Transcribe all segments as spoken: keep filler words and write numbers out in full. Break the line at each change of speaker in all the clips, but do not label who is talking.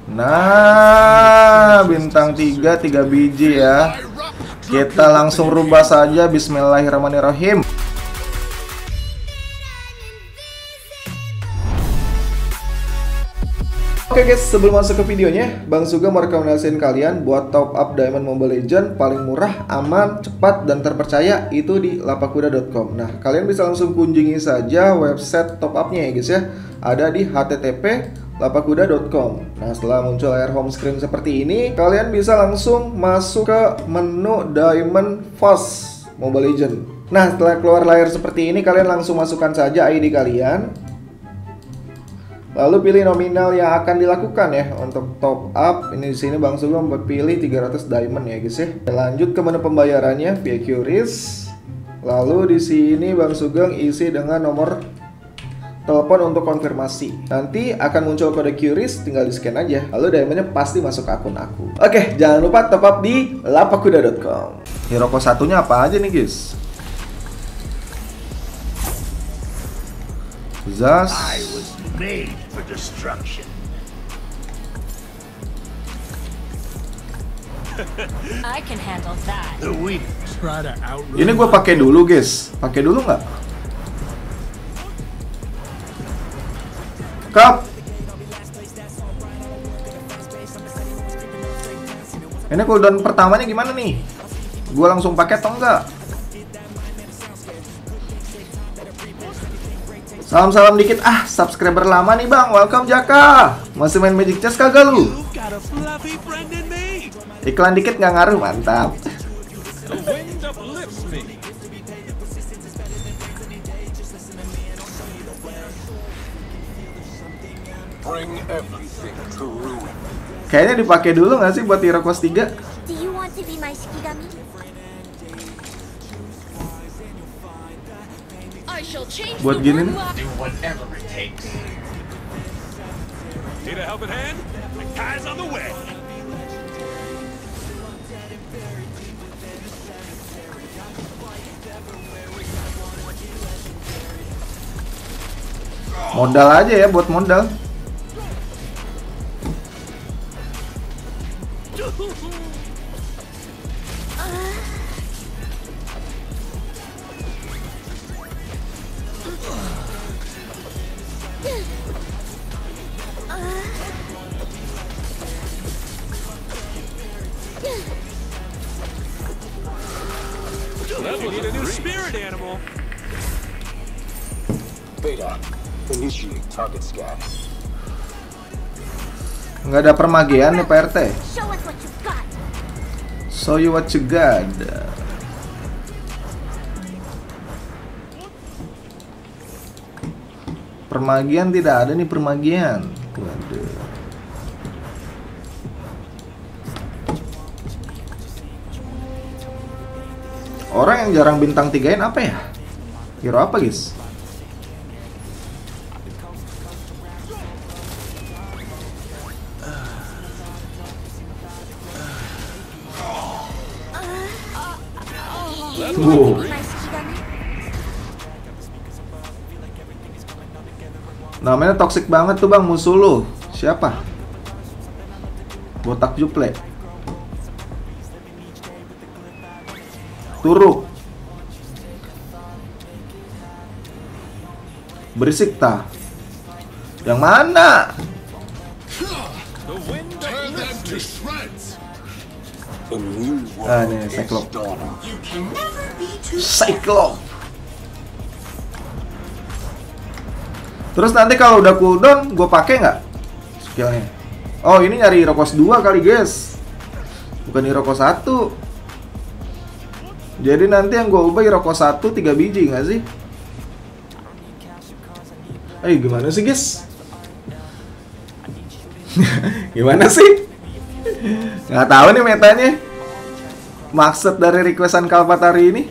Nah, bintang tiga, tiga biji ya. Kita langsung rubah saja. Bismillahirrahmanirrahim. Oke guys, sebelum masuk ke videonya, Bang Sugeng mau rekomendasiin kalian buat top up Diamond Mobile Legends paling murah, aman, cepat, dan terpercaya itu di lapakuda dot com. Nah, kalian bisa langsung kunjungi saja website top upnya ya guys ya. Ada di h t t p lapakuda dot com. Nah, setelah muncul layar home screen seperti ini, kalian bisa langsung masuk ke menu Diamond Fast Mobile Legends. Nah, setelah keluar layar seperti ini, kalian langsung masukkan saja I D kalian. Lalu pilih nominal yang akan dilakukan ya untuk top up. Ini di sini Bang Sugeng pilih tiga ratus diamond ya guys ya. Lanjut ke menu pembayarannya via Q R I S. Lalu di sini Bang Sugeng isi dengan nomor telepon untuk konfirmasi. Nanti akan muncul kode Q R I S, tinggal di scan aja. Lalu diamondnya pasti masuk ke akun aku. Oke, jangan lupa top up di lapakuda dot com. Hero ko satunya apa aja nih guys? Zas.
Made for destruction.
I can handle that.
The winners try to outrun.
Ini gue pakai dulu guys, pakai dulu nggak? Kap. Ini cooldown pertamanya gimana nih? Gue langsung pakai atau enggak? Salam-salam dikit, ah subscriber lama nih bang, welcome Jaka. Masih main Magic Chess kagak lu? Iklan dikit nggak ngaruh, mantap. Kayaknya dipakai dulu nggak sih buat hero kelas tiga? Buat gini nih. Modal aja ya, buat modal.
You need a new spirit animal.
Beta, initiate target scan.
Nggak ada permagian nih P R T.
Show us what you got.
Show you what you got. Permagian tidak ada nih permagian. Waduh. Orang yang jarang bintang tigain apa ya? Hero apa guys? Wow. Namanya toxic banget tuh bang musuh lu. Siapa? Botak juple. Turuk. Berisik ta. Yang mana? Ah nih Cyclops. Cyclops. Terus nanti kalau udah cooldown, gue pakai nggak skillnya? Oh ini nyari hero cost dua kali guys, bukan hero cost satu. Jadi nanti yang gue ubah hero cost satu tiga biji nggak sih? Eh gimana sih guys? Gimana sih? Nggak tahu nih metanya. Maksud dari requestan Kalpatari ini.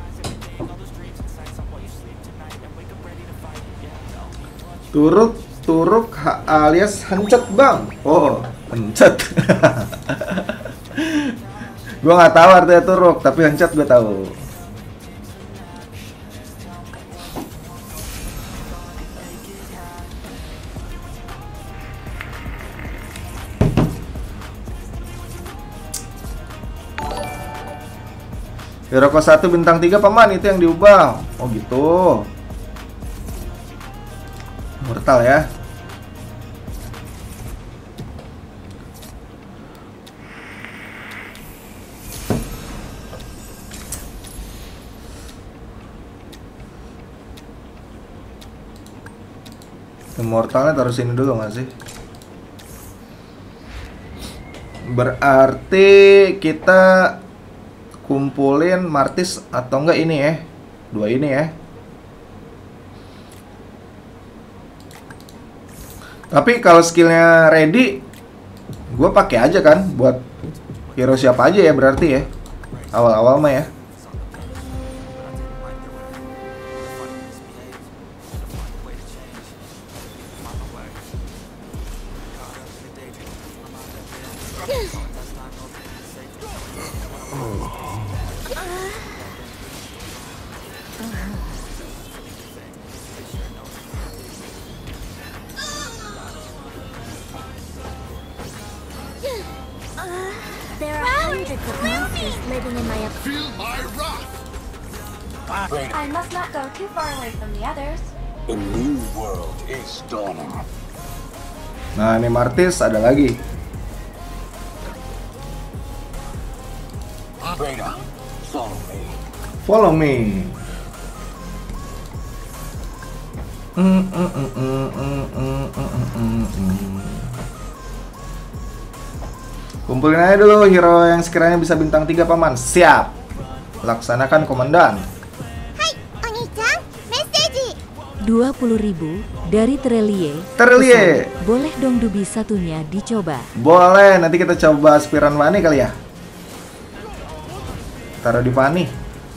Turut Turuk ha- alias hancet bang. Oh, hancet. Gua nggak tahu artinya Turuk, tapi hancet gue tahu. Hiroko satu bintang tiga paman, itu yang diubah. Oh gitu. Mortal ya. Immortalnya taruh sini dulu nggak sih? Berarti kita kumpulin Martis atau enggak ini ya? Dua ini ya. Tapi kalau skillnya ready, gue pakai aja kan buat hero siapa aja ya berarti ya. Awal-awal mah ya.
There are hundreds of monsters living in my ap-
Feel my wrath.
I must not go too far away from the others.
A new world is dawning.
Nah ini Martis ada lagi.
Vader, follow me.
Follow me. Mm, mm, mm, mm, mm, mm, mm, mm, mm. Kumpulin aja dulu hero yang sekiranya bisa bintang tiga paman. Siap. Laksanakan komandan.
Hai, Oni-chan, message.
dua puluh ribu dari Terelie.
Terelie.
Pesan, boleh dong dubi satunya dicoba.
Boleh, nanti kita coba aspiran Vani kali ya. Taruh di Vani.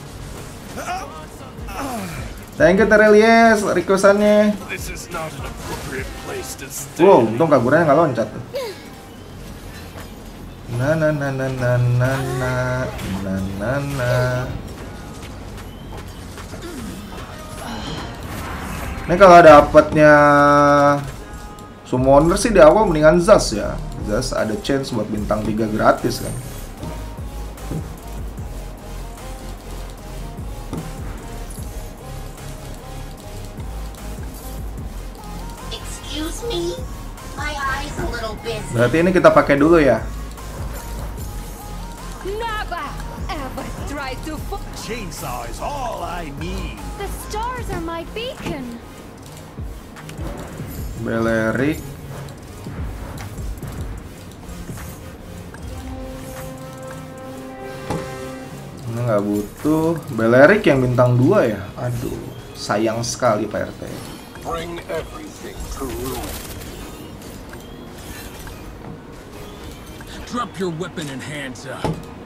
Thank you Terelie, requestannya.
This is not an appropriate place to stay.
Wow, untung Kaguranya nggak loncat tuh. Na na na na na na na na na na. Ini kalau dapatnya summoner sih di awal mendingan Zas ya. Zas ada chance buat bintang tiga gratis kan.
Excuse me, my eyes a little busy.
Berarti ini kita pakai dulu ya.
Never ever try to f-
Chainsaw is all I need.
The stars are my beacon.
Belerik. Ini nggak butuh. Belerik yang bintang dua ya. Aduh, sayang sekali Pak R T.
Bring everything to ruin.
Drop your weapon and hands up.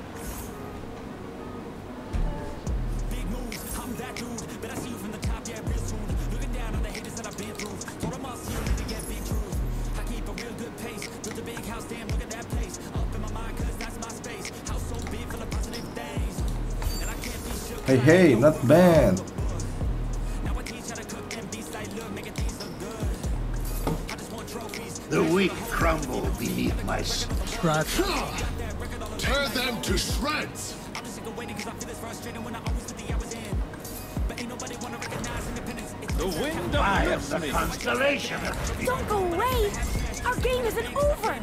Hey hey, not bad.
The weak crumble beneath my strut. Tear them to shreds.
The wind
I am
uplifts
the
me.
constellation.
Don't go away. Our game isn't over.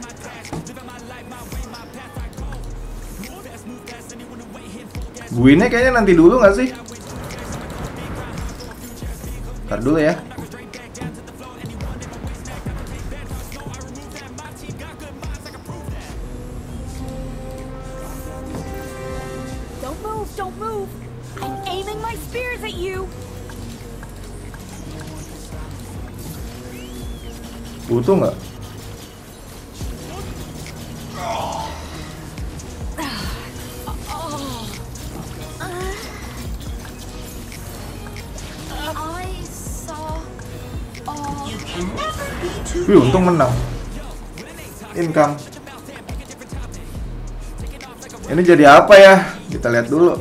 Buinnya kayaknya nanti dulu nggak sih? Ntar dulu ya.
Don't move, don't move. I'm aiming my spears at you.
Butuh nggak?
I saw all. You can never be
Wih, untung menang. Income. Ini jadi apa ya? Kita lihat dulu.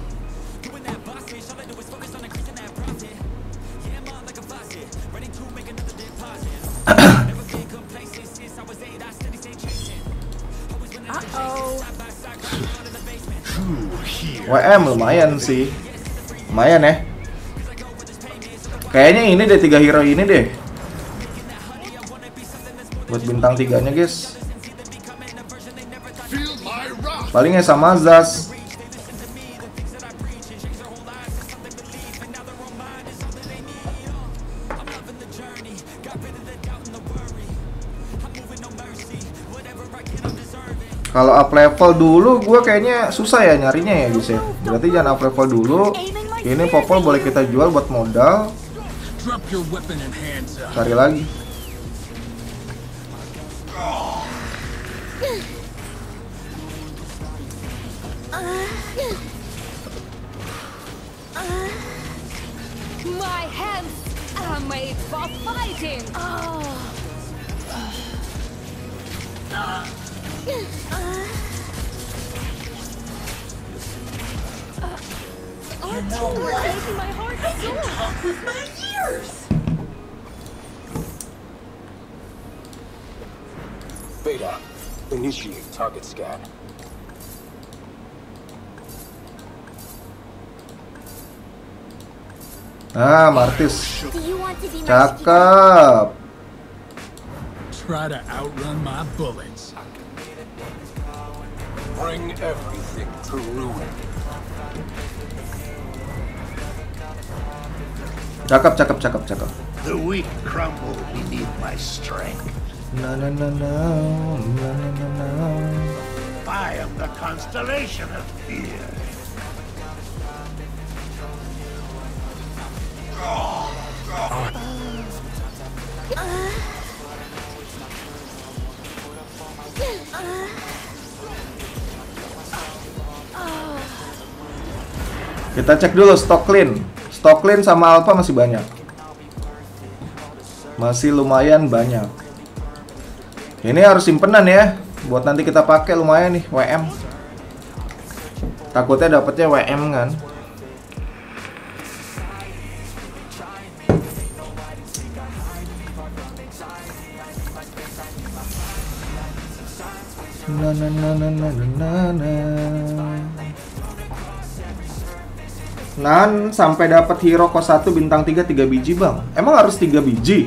W M lumayan sih. Lumayan ya. Kayaknya ini deh, tiga hero ini deh. Buat bintang tiganya guys. Palingnya sama Zaz. Kalau up level dulu gue kayaknya susah ya nyarinya ya guys ya. Berarti jangan up level dulu. Ini popol boleh kita jual buat modal. Cari lagi.
My hands are made for fighting. Oh.
You know what? I can talk with my ears.
Beta, initiate target scan.
Ah, Martis.
Do you want to be my
Cakep.
Try to outrun my bullets.
Bring everything to ruin.
Cakep, cakep, cakep, cakep.
The weak crumble beneath my strength.
Na na na na na na na.
I am the constellation of fear.
Kita cek dulu stok clean. Stok clean sama alpha masih banyak. Masih lumayan banyak. Ini harus simpenan ya. Buat nanti kita pakai lumayan nih W M. Takutnya dapetnya W M kan. Na na na na na na na. Nan sampai dapat hero kos satu bintang tiga tiga biji bang. Emang harus tiga biji?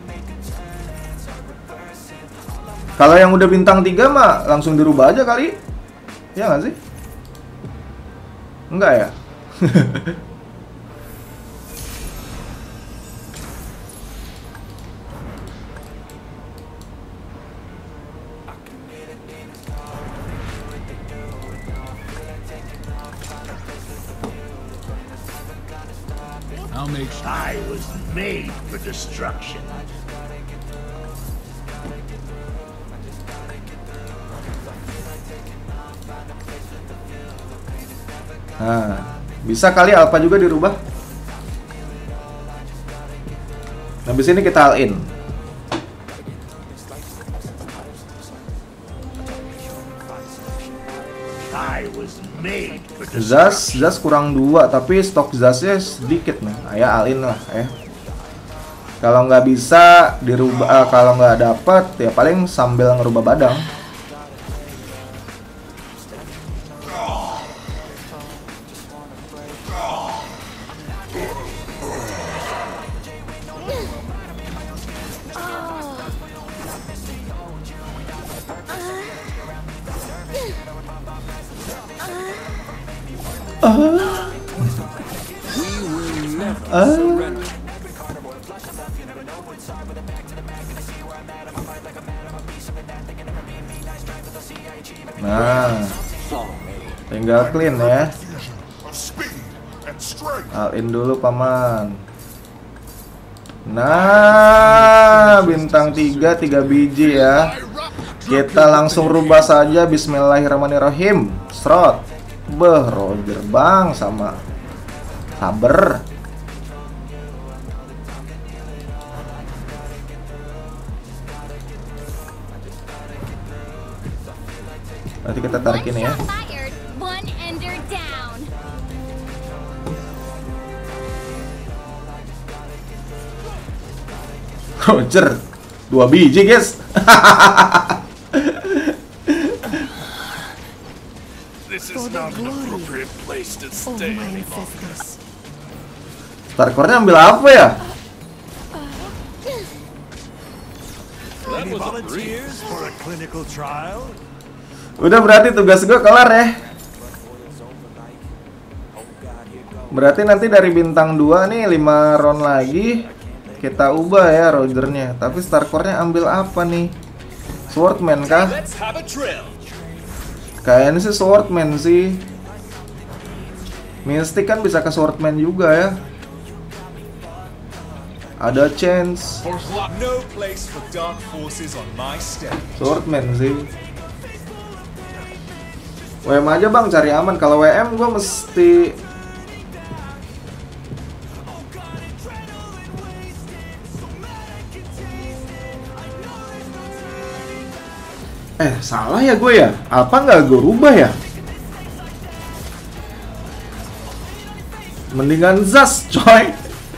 Kalau yang udah bintang tiga mah langsung dirubah aja kali. Ya nggak sih? Enggak ya?
I'll make sure I was made for destruction.
Nah, bisa kali alpha juga dirubah. Habis ini kita all in.
I was made for
Zaz, Zaz kurang dua, tapi stok Zaznya sedikit nih. Ayah all in lah ya. Kalau nggak bisa dirubah, uh, kalau nggak dapet ya paling sambil ngerubah badang. Nah, tinggal clean ya. All in dulu paman. Nah, bintang tiga tiga biji ya. Kita langsung rubah saja. Bismillahirrahmanirrahim. Srot. Beh, Roger bang sama Saber. Nanti kita tarik ini ya.
Fired, one ender down.
Roger, dua biji guys.
This is not an appropriate place to stay any longer.
Starcore-nya ambil apa ya?
That was a breeze.
Volunteers for a clinical trial?
Udah berarti tugas gue kelar ya. Berarti nanti dari bintang dua nih lima round lagi kita ubah ya Rogernya. Tapi Starcore-nya ambil apa nih? Swordman kah?
Let's have a drill.
Kayaknya sih Swordman sih. Mystic kan bisa ke Swordman juga ya. Ada chance.
No place for dark forces on my stage.
Swordman sih. W M aja bang, cari aman. Kalau W M gue mesti Eh, salah ya gue ya? Apa nggak gue rubah ya? Mendingan Zas, coy.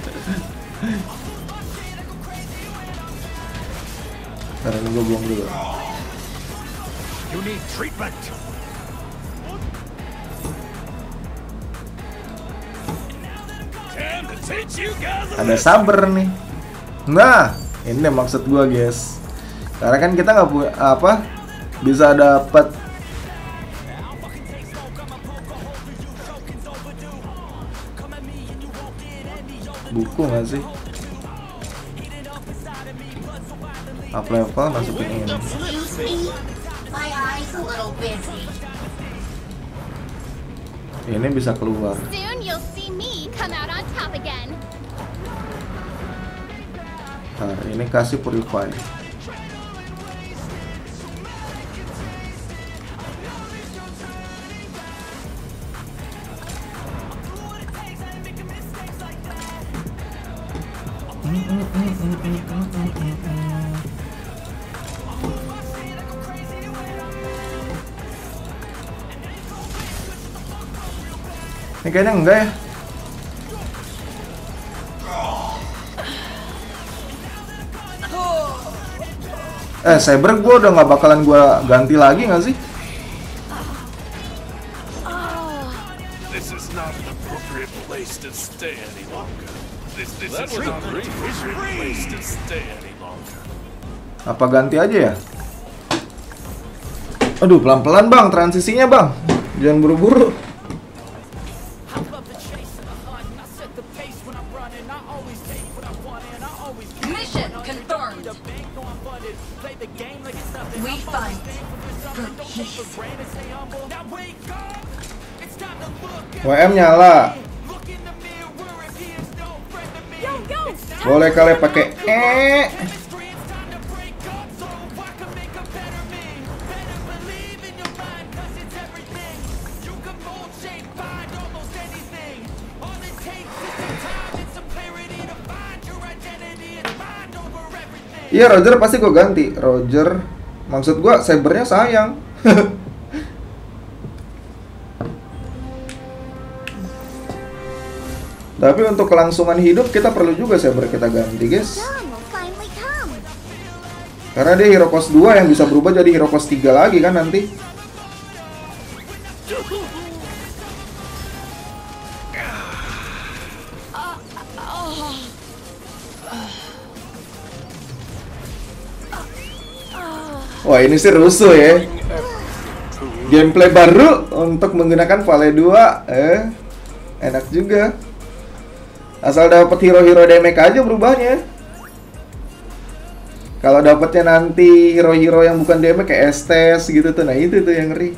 Karena ini gue buang dulu.
You need treatment.
Time to teach you guys a
Ada saber nih. Nah, ini maksud gue guys. Karena kan kita nggak punya apa bisa dapat buku nggak sih? Up level masukin ini.
Excuse me? My eye's a little busy.
Ini bisa keluar.
Soon you'll see me come out on top again.
Nah, ini kasih purify. Ini kayaknya enggak ya. Eh, Saber gue udah nggak bakalan gue ganti lagi nggak sih?
This is not an appropriate place to stay any longer. This this is not an appropriate place to stay any longer.
Apa ganti aja ya? Aduh, pelan-pelan bang, transisinya bang. Jangan buru-buru.
Mission confirmed. We fight for peace.
W M nyala. Boleh kalian pakai eh. Iya, Roger pasti gue ganti. Roger, maksud gue Sabernya sayang. Tapi untuk kelangsungan hidup kita perlu juga Saber kita ganti, guys.
Dawn will finally come.
Karena dia hero cost dua yang bisa berubah jadi hero cost tiga lagi kan nanti. Wah, ini sih rusuh ya. Gameplay baru untuk menggunakan Vale dua. Eh, enak juga. Asal dapat hero-hero damage aja berubahnya. Kalau dapatnya nanti hero-hero yang bukan damage kayak Estes gitu tuh, nah itu tuh yang ngeri.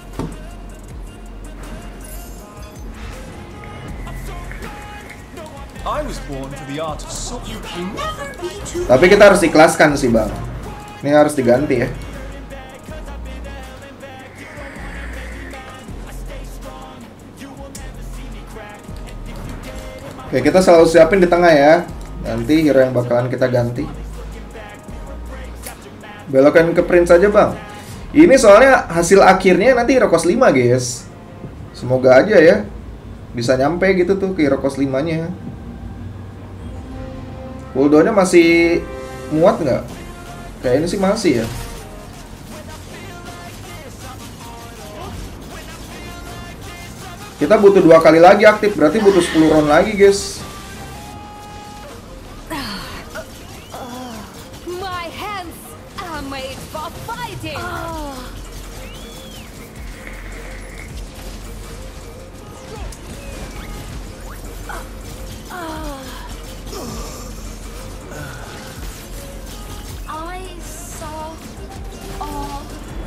I was born for the art of so
You can never be too.
Tapi kita harus ikhlaskan sih, Bang. Ini harus diganti ya. Oke, kita selalu siapin di tengah ya. Nanti hero yang bakalan kita ganti. Belokan ke Prince aja, Bang. Ini soalnya hasil akhirnya nanti Hero Cost lima, guys. Semoga aja ya bisa nyampe gitu tuh ke Hero Cost lima-nya. Cooldown-nya masih muat nggak? Kayak ini sih masih ya. Kita butuh dua kali lagi aktif, berarti butuh sepuluh round lagi, guys.
My hands are made for fighting. I saw all.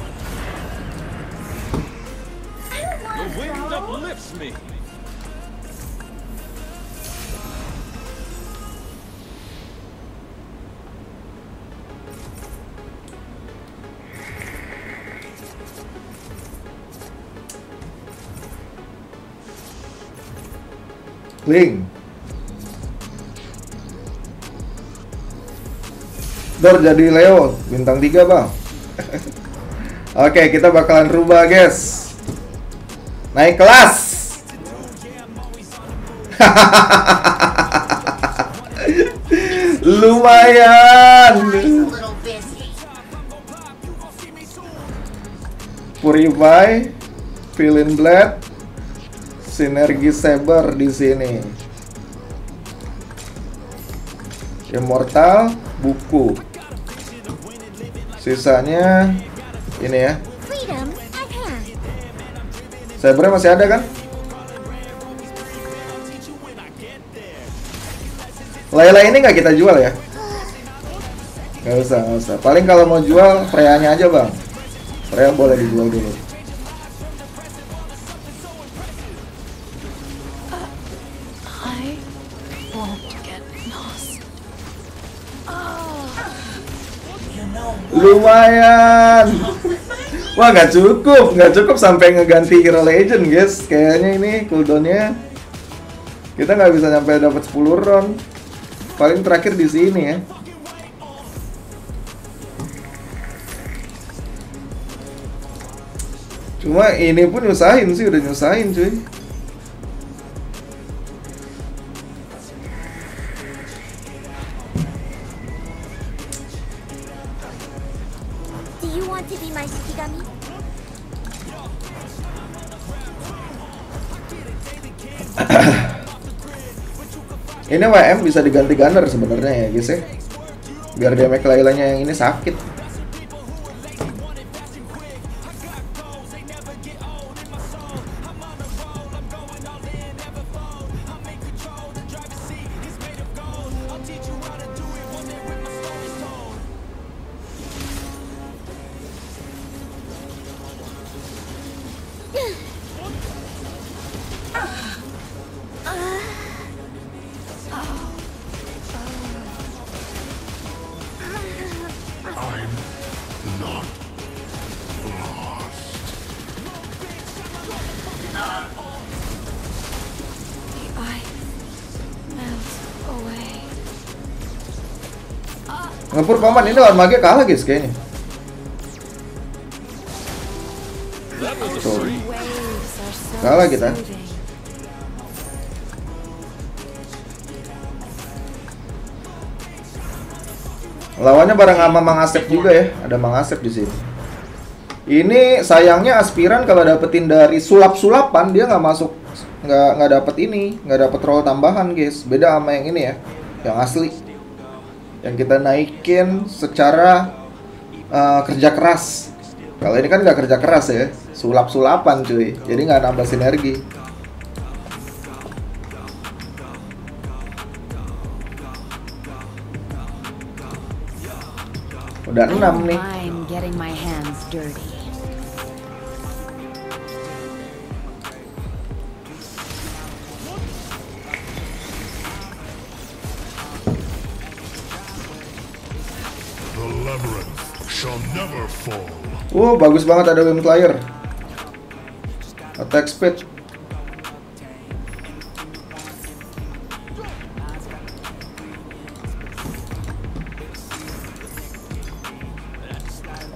The wind uplifts me.
Link. Dor jadi Leo bintang tiga, Bang. Oke, kita bakalan rubah, guys. Naik kelas. Lumayan.
Eyes a little busy.
Purify, Feeling Blade, Sinergi Saber di sini. Immortal, buku. Sisanya ini ya.
Freedom at hand.
Sabernya masih ada kan? Layla ini nggak kita jual ya? Nggak usah, nggak usah. Paling kalau mau jual Freya-nya aja, Bang. Freya boleh dijual dulu.
I won't get lost.
Lumayan. Wah, nggak cukup, nggak cukup sampai ngeganti Hero Legend, guys. Kayaknya ini cooldown-nya kita nggak bisa sampai dapat sepuluh round. Paling terakhir di sini ya. Cuma ini pun nyusahin sih, udah nyusahin cuy.
Do you want to be my Shikigami?
Ini W M bisa diganti gunner sebenarnya ya guys ya. Biar damage Laylanya yang ini sakit. Ngepur paman ini lawan mage kalah guys kayaknya. Tuh. Kalah kita. Lawannya bareng sama Mang Asep juga ya, ada Mang Asep di sini. Ini sayangnya aspiran kalau dapetin dari sulap-sulapan dia nggak masuk, nggak nggak dapet ini, nggak dapet roll tambahan guys. Beda sama yang ini ya, yang asli. Yang kita naikin secara uh, kerja keras. Kalau ini kan nggak kerja keras ya, sulap-sulapan cuy. Jadi nggak nambah sinergi. Udah enam nih.
I'm getting my hands dirty.
The labyrinth shall never fall.
Wow, bagus banget ada Wind Flyer. Attack speed.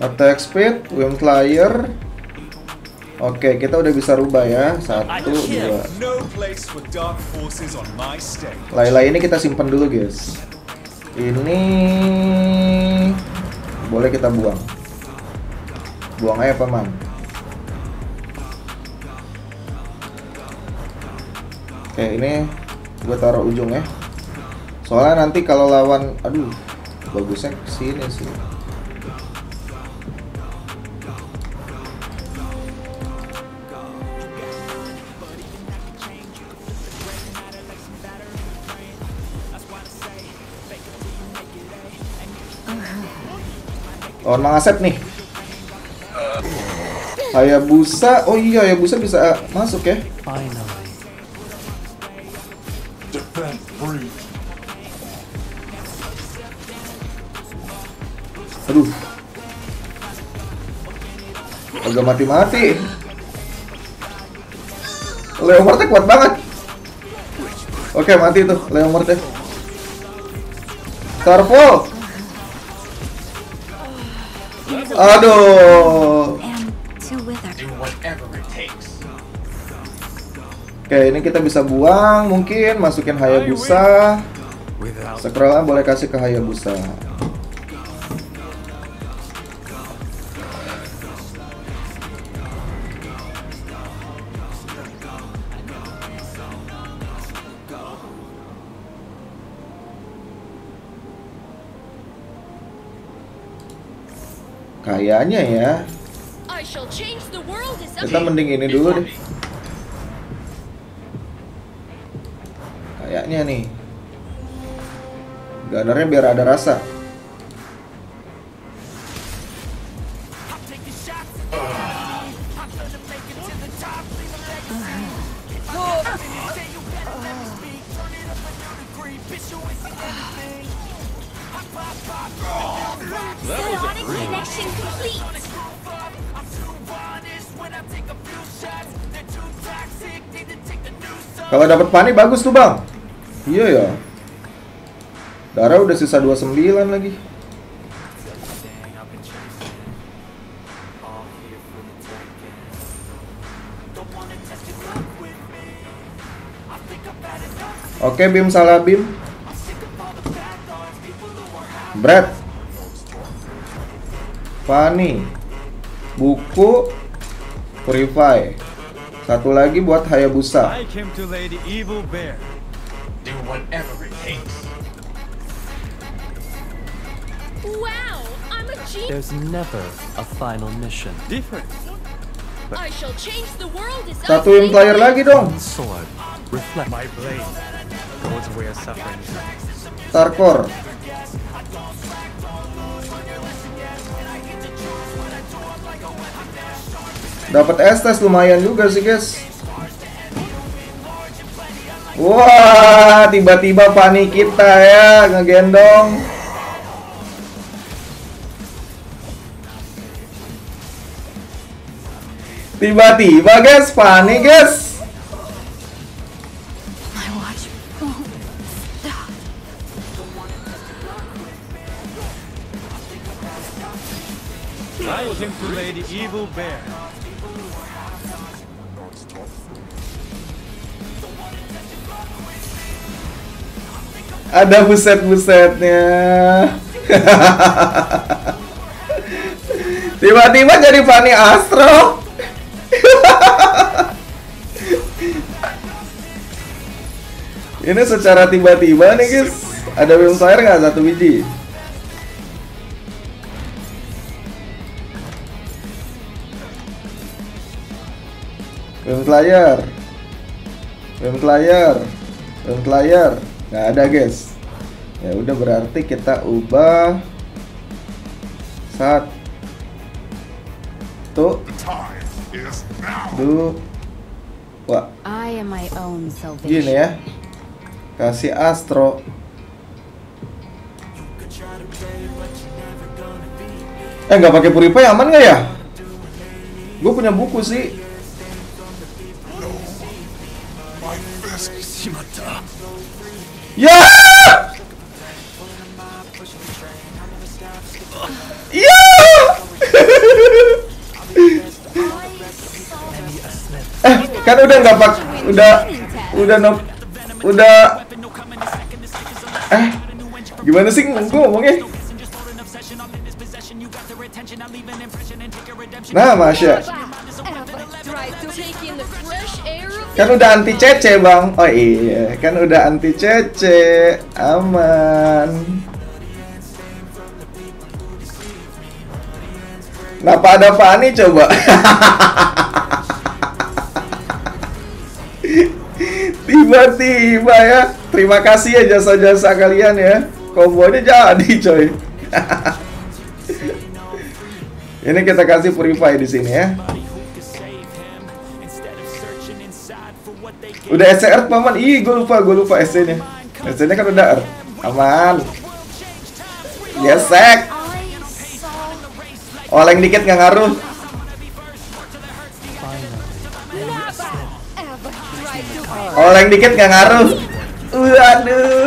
Attack speed, Wind Flyer. Oke, kita udah bisa rubah ya. Satu, dua. Layla ini kita simpan dulu guys. Ini boleh kita buang. Buang aja paman. Oke, ini gue taruh ujung ya. Soalnya nanti kalau lawan, aduh, bagusnya kesini sih. Oh, Mang Asep nih. Hayabusa, oh iya Hayabusa bisa masuk ya. Aduh, agak mati-mati. Leomordnya kuat banget. Oke, mati tuh Leomordnya. Starfall. Aduh. Oke, ini kita bisa buang, mungkin masukin Hayabusa. Scrollnya boleh kasih ke Hayabusa. Kayaknya ya. Kita mending ini dulu deh. Kayaknya nih. Gunnernya biar ada rasa. Kalau dapat Pani bagus tuh bang. Iya ya. Darah udah sisa dua puluh sembilan lagi. Oke, Bim salah Bim. Brad. Pani. Buku. Purify. Satu lagi buat Hayabusa.
There's never a final mission. Different.
Satu yang player lagi dong.
Sword. Reflect my blade. Goes where suffering.
Starcore. Dapat Estes lumayan juga sih guys. Wah, tiba-tiba Pani kita ya ngegendong. Tiba-tiba guys, Pani guys.
I came to lay the evil bear.
Ada buset-busetnya. Tiba-tiba jadi Pani Astro. Ini secara tiba-tiba nih guys. Ada Wildfire nggak satu biji? Wildfire, Wildfire, Wildfire. Nggak ada guys. Ya udah berarti kita ubah satu dua. Gini ya. Kasih Astro. Eh nggak pakai Purify aman nggak ya? Gue punya buku sih. Ya! Ya! Kan udah nggak pak, udah, udah no, udah. Eh, gimana sih gue ngomongnya? Nah, Masya. Kan udah anti cece bang. Oh iya, kan udah anti cece. Aman. Kenapa ada Fani coba? Tiba-tiba ya. Terima kasih ya jasa-jasa kalian ya. Kombonya jadi coy. Ini kita kasih purify di sini ya. Udah S C R paman. Ih, gue lupa, gue lupa S C-nya. S C-nya kan udah R. Aman. Gesek. Oleng dikit nggak ngaruh. Oleng dikit nggak ngaruh. Waduh.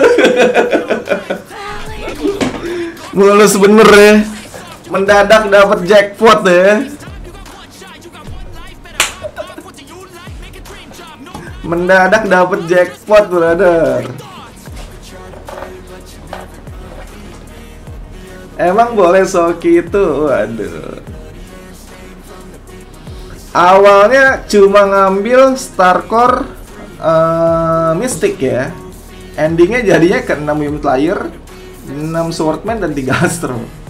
Mulus bener ya. Mendadak dapat jackpot ya. Mendadak dapat jackpot, brother. Emang boleh Soki itu? Waduh. Awalnya cuma ngambil Starcore uh, Mystic ya. Endingnya jadinya ke enam Unit Layer, enam Swordman dan tiga Astro.